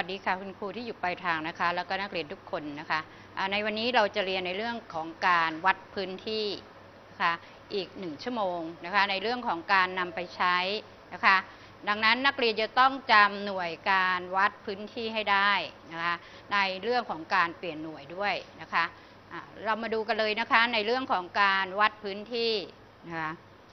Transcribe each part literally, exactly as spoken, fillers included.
ดีค่ะคุณครูที่อยู่ปลายทางนะคะแล้วก็นักเรียนทุกคนนะคะในวันนี้เราจะเรียนในเรื่องของการวัดพื้นที่นะคะอีกหนึ่งชั่วโมงนะคะในเรื่องของการนำไปใช้นะคะดังนั้นนักเรียนจะต้องจำหน่วยการวัดพื้นที่ให้ได้นะคะในเรื่องของการเปลี่ยนหน่วยด้วยนะคะเรามาดูกันเลยนะคะในเรื่องของการวัดพื้นที่นะคะ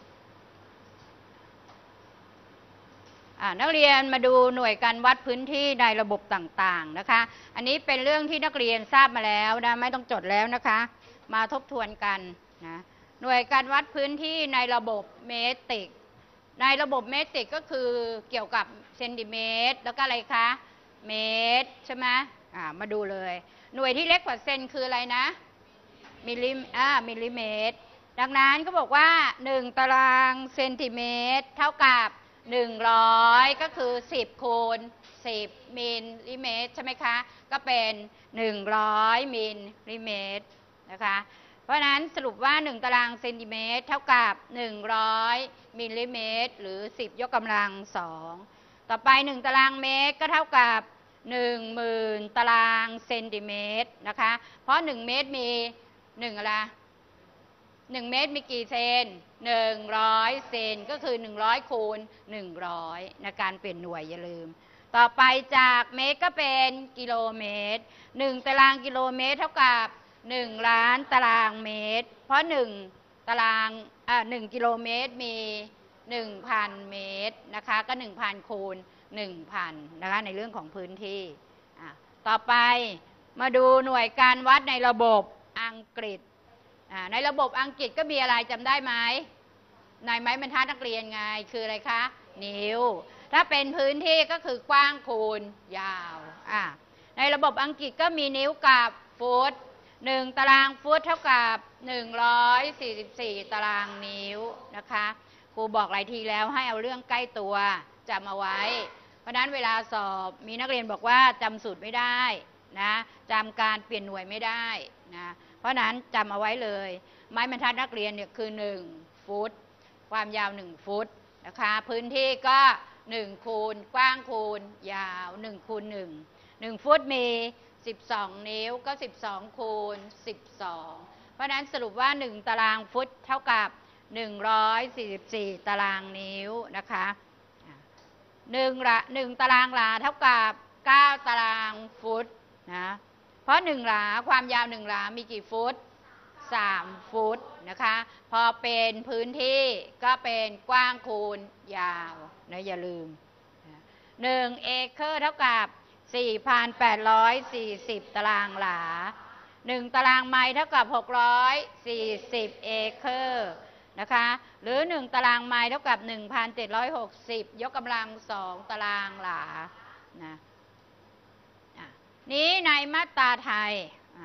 นักเรียนมาดูหน่วยการวัดพื้นที่ในระบบต่างๆนะคะอันนี้เป็นเรื่องที่นักเรียนทราบมาแล้วนะไม่ต้องจดแล้วนะคะมาทบทวนกันนะหน่วยการวัดพื้นที่ในระบบเมตริกในระบบเมตริกก็คือเกี่ยวกับเซนติเมตรแล้วก็อะไรคะเมตรใช่ไหมอ่ามาดูเลยหน่วยที่เล็กกว่าเซนคืออะไรนะมิลลิอ่ามิลลิเมตรดังนั้นก็บอกว่าหนึ่งตารางเซนติเมตรเท่ากับหนึ่งร้อยก็คือสิบคูณสิบมิลลิเมตรใช่ไหมคะก็เป็นหนึ่งร้อยมิลลิเมตรนะคะเพราะนั้นสรุปว่าหนึ่งตารางเซนติเมตรเท่ากับหนึ่งร้อยมิลลิเมตรหรือสิบยกกำลังสองต่อไปหนึ่งตารางเมตรก็เท่ากับหนึ่งหมื่นตารางเซนติเมตรนะคะเพราะหนึ่งเมตรมีหนึ่งอะไรหนึ่งเมตรมีกี่เซนหนึ่งร้อยเซนก็คือหนึ่งร้อยคูณหนึ่งร้อยในการเปลี่ยนหน่วยอย่าลืมต่อไปจากเมตรก็เป็นกิโลเมตรหนึ่งตารางกิโลเมตรเท่ากับหนึ่งล้านตารางเมตรเพราะหนึ่งตารางอ่าหนึ่งกิโลเมตรมีหนึ่งพันเมตรนะคะก็หนึ่งพันคูณหนึ่งพันนะคะในเรื่องของพื้นที่อ่าต่อไปมาดูหน่วยการวัดในระบบอังกฤษในระบบอังกฤษก็มีอะไรจำได้ไหมในไม้บรรทัดนักเรียนไงคืออะไรคะนิ้วถ้าเป็นพื้นที่ก็คือกว้างคูณยาวอ่ะในระบบอังกฤษก็มีนิ้วกับฟุตหนึ่งตารางฟุตเท่ากับหนึ่งร้อยสี่สิบสี่ตารางนิ้วนะคะครูบอกหลายทีแล้วให้เอาเรื่องใกล้ตัวจำเอาไว้เพราะนั้นเวลาสอบมีนักเรียนบอกว่าจำสูตรไม่ได้นะจำการเปลี่ยนหน่วยไม่ได้นะเพราะนั้นจำเอาไว้เลยไม้บรรทัดนักเรียนเนี่ยคือหนึ่งฟุตความยาวหนึ่งฟุตนะคะพื้นที่ก็หนึ่งคูณกว้างคูณยาวหนึ่งคูณหนึ่ง หนึ่งฟุตมีสิบสองนิ้วก็สิบสองคูณสิบสองเพราะนั้นสรุปว่าหนึ่งตารางฟุตเท่ากับหนึ่งร้อยสี่สิบสี่ตารางนิ้วนะคะหนึ่งละหนึ่งตารางหลาเท่ากับเก้าตารางฟุตนะเพราะหนึ่งหลาความยาวหนึ่งหลามีกี่ฟุตสามฟุตนะคะพอเป็นพื้นที่ก็เป็นกว้างคูณยาวนะอย่าลืมหนึ่งเอเคอร์เท่ากับ สี่พันแปดร้อยสี่สิบ ตารางหลาหนึ่งตารางไมล์เท่ากับหกร้อยสี่สิบเอเคอร์นะคะหรือหนึ่งตารางไมล์เท่ากับ หนึ่งพันเจ็ดร้อยหกสิบ ยกกำลังสองตารางหลานะนี้ในมาตราไทย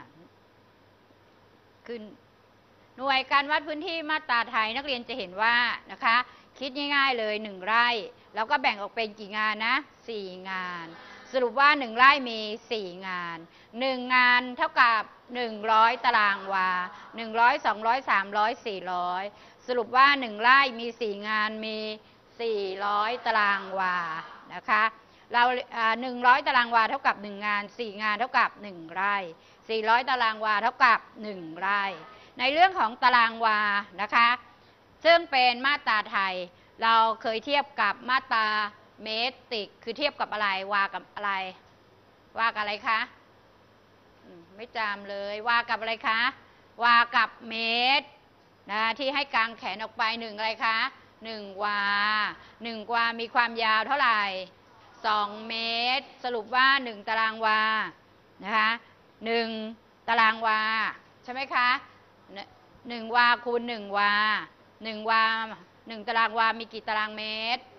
ขึ้นหน่วยการวัดพื้นที่มาตราไทยนักเรียนจะเห็นว่านะคะคิดง่ายๆเลยหนึ่งไร่แล้วก็แบ่งออกเป็นกี่งานนะสี่งานสรุปว่าหนึ่งไร่มีสี่งานหนึ่งงานเท่ากับหนึ่งร้อยตารางวาหนึ่งร้อย สองร้อย สามร้อย สี่ร้อยสรุปว่าหนึ่งไร่มีสี่งานมีสี่ร้อยตารางวานะคะเราหนึ่งร้อยตารางวาเท่ากับหนึ่งงานสี่งานเท่ากับหนึ่งไร่สี่ร้อยตารางวาเท่ากับหนึ่งไร่ในเรื่องของตารางวานะคะซึ่งเป็นมาตราไทยเราเคยเทียบกับมาตราเมตริกคือเทียบกับอะไรวากับอะไรวากับอะไรคะไม่จำเลยวากับอะไรคะวากับเมตรนะที่ให้กางแขนออกไปหนึ่งอะไรคะหนึ่งวาหนึ่งวามีความยาวเท่าไหร่สองเมตรสรุปว่าหนึ่งตารางวานะคะหนึ่งตารางวาใช่ไหมคะหนึ่งวาคูณหนึ่งวาหนึ่งวาหนึ่งตารางวามีกี่ตารางเมตร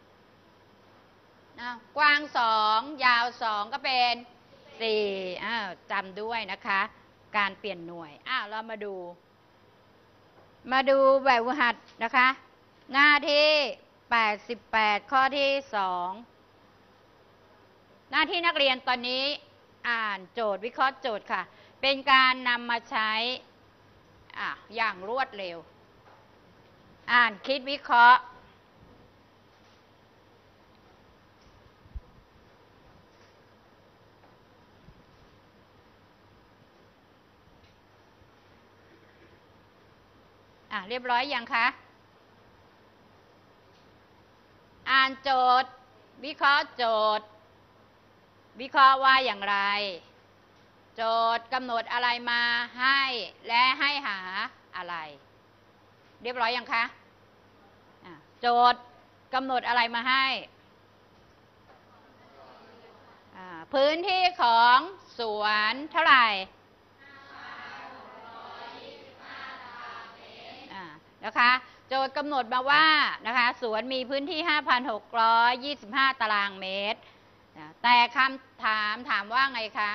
กว้างสองยาวสองก็เป็นสี่จำด้วยนะคะการเปลี่ยนหน่วยอ้าวเรามาดูมาดูแบบฝึกหัดนะคะหน้าที่แปดสิบแปดข้อที่สองหน้าที่นักเรียนตอนนี้อ่านโจทย์วิเคราะห์โจทย์ค่ะเป็นการนำมาใช้อ่ะอย่างรวดเร็วอ่านคิดวิเคราะห์อ่ะเรียบร้อยยังคะอ่านโจทย์วิเคราะห์โจทย์วิเคราะห์ว่าอย่างไรโจทย์กำหนดอะไรมาให้และให้หาอะไรเรียบร้อยยังคะโจทย์กำหนดอะไรมาให้พื้นที่ของสวนเท่าไหร่นะคะโจทย์กำหนดมาว่านะคะสวนมีพื้นที่ ห้าพันหกร้อยยี่สิบห้า ตารางเมตรแต่คำถามถามว่าไงคะ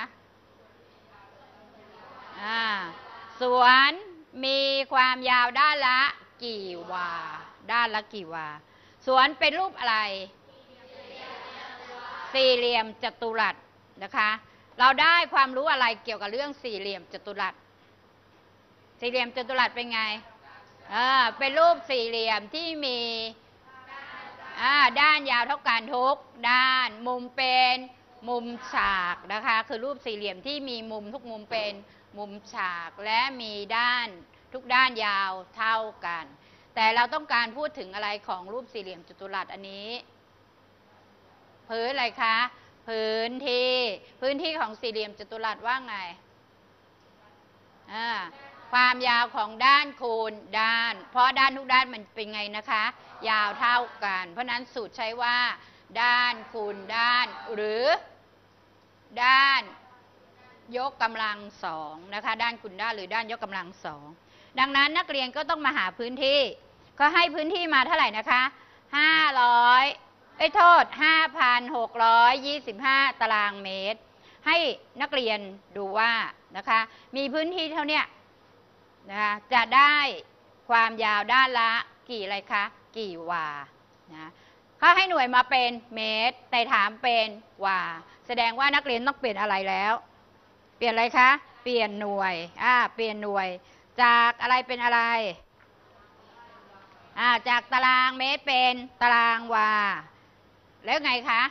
สวนมีความยาวด้านละกี่วาด้านละกี่วาสวนเป็นรูปอะไรสี่เหลี่ยมจัตุรัสนะคะเราได้ความรู้อะไรเกี่ยวกับเรื่องสี่เหลี่ยมจัตุรัสสี่เหลี่ยมจัตุรัสเป็นไงอ่าเป็นรูปสี่เหลี่ยมที่มีอ่าด้านยาวเท่ากันทุกด้านมุมเป็นมุมฉากนะคะคือรูปสี่เหลี่ยมที่มีมุมทุกมุมเป็นมุมฉากและมีด้านทุกด้านยาวเท่ากันแต่เราต้องการพูดถึงอะไรของรูปสี่เหลี่ยมจัตุรัสอันนี้พื้นอะไรคะพื้นที่พื้นที่ของสี่เหลี่ยมจัตุรัสว่าไงอ่าความยาวของด้านคูณด้านเพราะด้านทุกด้านมันเป็นไงนะคะยาวเท่ากันเพราะนั้นสูตรใช้ว่าด้านคูณด้านหรือด้านยกกำลังสองนะคะด้านคูณด้านหรือด้านยกกำลังสองดังนั้นนักเรียนก็ต้องมาหาพื้นที่ก็ให้พื้นที่มาเท่าไหร่นะคะห้าร้อยไอ้โทษ ห้าพันหกร้อยยี่สิบห้า ตารางเมตรให้นักเรียนดูว่านะคะมีพื้นที่เท่านี้นะคะจะได้ความยาวด้านละกี่อะไรคะกี่วานะเขาให้หน่วยมาเป็นเมตรแต่ถามเป็นวาแสดงว่านักเรียนต้องเปลี่ยนอะไรแล้วเปลี่ยนอะไรคะเปลี่ยนหน่วยอ่าเปลี่ยนหน่วยจากอะไรเป็นอะไรอ่าจากตารางเมตรเป็นตารางวาแล้วไงคะ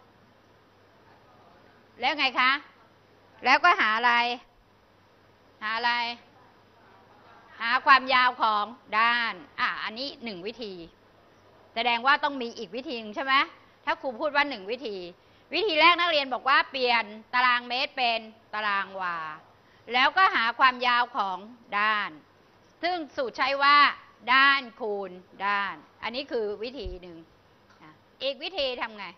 แล้วไงคะแล้วก็หาอะไรหาอะไรหาความยาวของด้านอ่ะอันนี้หนึ่งวิธีแสดงว่าต้องมีอีกวิธีนึงใช่ไหมถ้าครูพูดว่าหนึ่งวิธีวิธีแรกนักเรียนบอกว่าเปลี่ยนตารางเมตรเป็นตารางวาแล้วก็หาความยาวของด้านซึ่งสูตรใช้ว่าด้านคูณด้านอันนี้คือวิธีหนึ่งอีกวิธีทำไง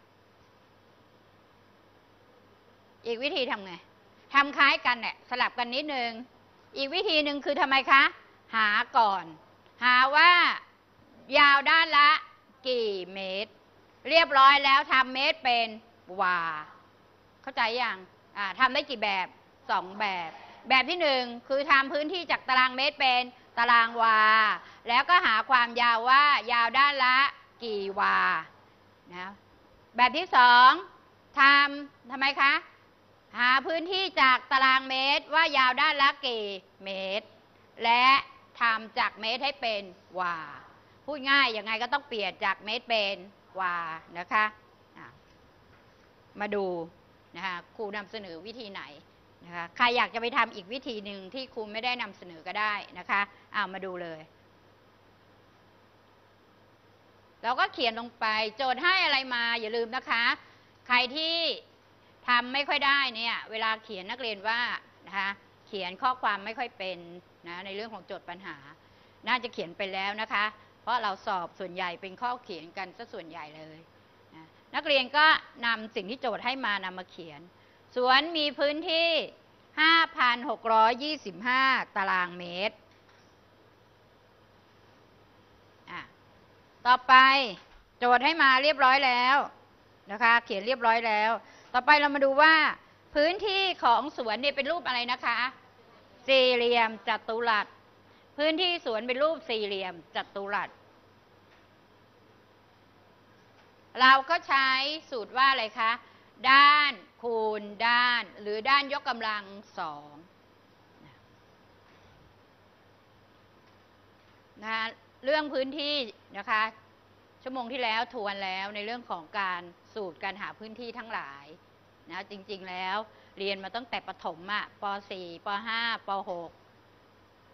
อีกวิธีทำไงทำคล้ายกันเนี่ยสลับกันนิดนึงอีกวิธีหนึ่งคือทำไมคะหาก่อนหาว่ายาวด้านละกี่เมตรเรียบร้อยแล้วทำเมตรเป็นวาเข้าใจยังอ่าทำได้กี่แบบสองแบบแบบที่หนึ่งคือทำพื้นที่จากตารางเมตรเป็นตารางวาแล้วก็หาความยาวว่ายาวด้านละกี่วานะแบบที่สองทำทำไมคะหาพื้นที่จากตารางเมตรว่ายาวด้านละกี่เมตรและทำจากเมตรให้เป็นวาพูดง่ายยังไงก็ต้องเปลี่ยนจากเมตรเป็นวานะคะมาดูนะคะครูนำเสนอวิธีไหนนะคะใครอยากจะไปทำอีกวิธีหนึ่งที่ครูไม่ได้นำเสนอก็ได้นะคะเอามาดูเลยเราก็เขียนลงไปโจทย์ให้อะไรมาอย่าลืมนะคะใครที่ทำไม่ค่อยได้เนี่ยเวลาเขียนนักเรียนว่านะคะเขียนข้อความไม่ค่อยเป็นนะในเรื่องของโจทย์ปัญหาน่าจะเขียนไปแล้วนะคะเพราะเราสอบส่วนใหญ่เป็นข้อเขียนกันซะส่วนใหญ่เลยนะนักเรียนก็นำสิ่งที่โจทย์ให้มานำมาเขียนสวนมีพื้นที่ ห้าพันหกร้อยยี่สิบห้า ตารางเมตรอ่ะต่อไปโจทย์ให้มาเรียบร้อยแล้วนะคะเขียนเรียบร้อยแล้วต่อไปเรามาดูว่าพื้นที่ของสวนเนี่ยเป็นรูปอะไรนะคะสี่เหลี่ยมจัตุรัสพื้นที่สวนเป็นรูปสี่เหลี่ยมจัตุรัสเราก็ใช้สูตรว่าอะไรคะด้านคูณด้านหรือด้านยกกำลังสองนะคะเรื่องพื้นที่นะคะชั่วโมงที่แล้วทวนแล้วในเรื่องของการสูตรการหาพื้นที่ทั้งหลายนะจริงๆแล้วเรียนมาตั้งแต่ประถมอะป .สี่ ป .ห้า ป .หก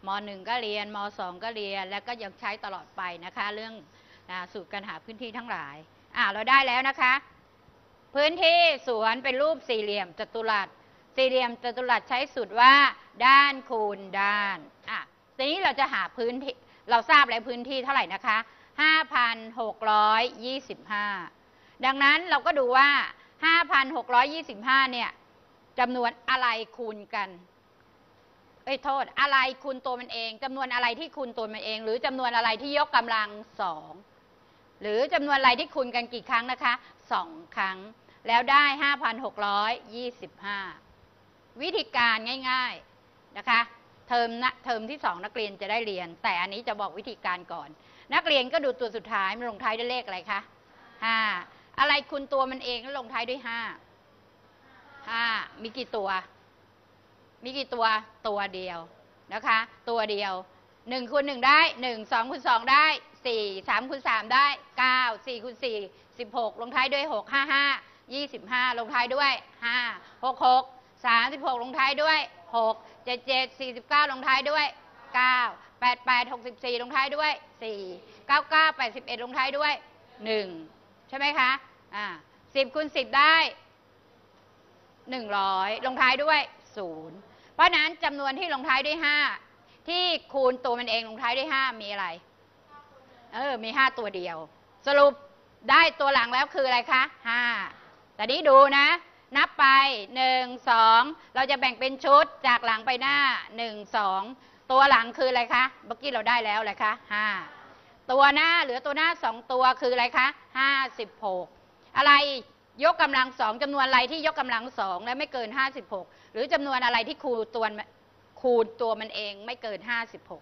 มหนึ่งก็เรียนมสองก็เรียนแล้วก็ยังใช้ตลอดไปนะคะเรื่องนะสูตรการหาพื้นที่ทั้งหลายอ่าเราได้แล้วนะคะพื้นที่สวนเป็นรูปสี่เหลี่ยมจัตุรัสสี่เหลี่ยมจัตุรัสใช้สูตรว่าด้านคูณด้านอ่ะทีนี้เราจะหาพื้นที่เราทราบแล้วพื้นที่เท่าไหร่นะคะ ห้าพันหกร้อยยี่สิบห้า ดังนั้นเราก็ดูว่า ห้าพันหกร้อยยี่สิบห้า เนี่ยจำนวนอะไรคูณกันเอ้ยโทษอะไรคูณตัวมันเองจำนวนอะไรที่คูณตัวมันเองหรือจำนวนอะไรที่ยกกำลังสองหรือจำนวนอะไรที่คูณกันกี่ครั้งนะคะสองครั้งแล้วได้ ห้าพันหกร้อยยี่สิบห้า วิธีการง่ายๆนะคะเทอมนะเทอมที่สองนักเรียนจะได้เรียนแต่อันนี้จะบอกวิธีการก่อนนักเรียนก็ดูตัวสุดท้ายมันลงท้ายด้วยเลขอะไรคะห้าอะไรคูณตัวมันเองแล้วลงท้ายด้วยห้าห้ามีกี่ตัวมีกี่ตัวตัวเดียวนะคะตัวเดียวหนึ่งคูณหนึ่งได้หนึ่ง สองคูณสองได้สี่ สามคูณสามได้เก้า สี่คูณสี่ สิบหกลงท้ายด้วยหก ห้า ห้า ยี่สิบห้าลงท้ายด้วยห้า หก หก สามสิบหกลงท้ายด้วยหก เจ็ด เจ็ด สี่สิบเก้าลงท้ายด้วยเก้า แปด แปด หกสิบสี่ลงท้ายด้วยสี่ เก้า เก้า แปดสิบเอ็ดลงท้ายด้วยหนึ่งใช่ไหมคะอ่าสิบคูณสิบได้หนึ่งร้อยลงท้ายด้วยศูนย์เพราะนั้นจำนวนที่ลงท้ายด้วยห้าที่คูณตัวมันเองลงท้ายด้วยห้ามีอะไรเออมีห้าตัวเดียวสรุปได้ตัวหลังแล้วคืออะไรคะห้าแต่นี้ดูนะนับไปหนึ่ง สองเราจะแบ่งเป็นชุดจากหลังไปหน้าหนึ่ง สองตัวหลังคืออะไรคะเมื่อกี้เราได้แล้วอะไรคะห้าตัวหน้าเหลือตัวหน้าสองตัวคืออะไรคะห้าสิบหกอะไรยกกำลังสองจำนวนอะไรที่ยกกำลังสองและไม่เกินห้าสิบหกหรือจำนวนอะไรที่คูณตัวคูณตัวมันเองไม่เกินห้าสิบหก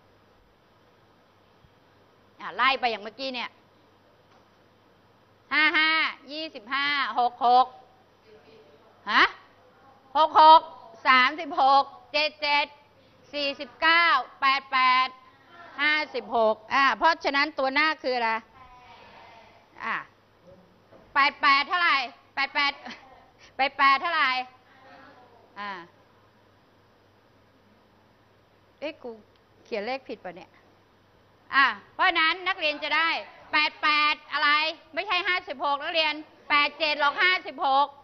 ไล่ไปอย่างเมื่อกี้เนี่ยห้า ห้า ยี่สิบห้า หก หกฮะหก หก สามสิบหก เจ็ด เจ็ด สี่สิบเก้า แปด แปด ห้าสิบหกอ่าเพราะฉะนั้นตัวหน้าคืออะไรอ่าแปด แปดเท่าไหร่แปด แปด แปด แปดเท่าไหร่อ่าเอ๊ะกูเขียนเลขผิดป่ะเนี่ยอ่ะเพราะนั้นนักเรียนจะได้แปด แปดอะไรไม่ใช่ห้าสิบหกนักเรียนแปด เจ็ดลบห้าสิบหก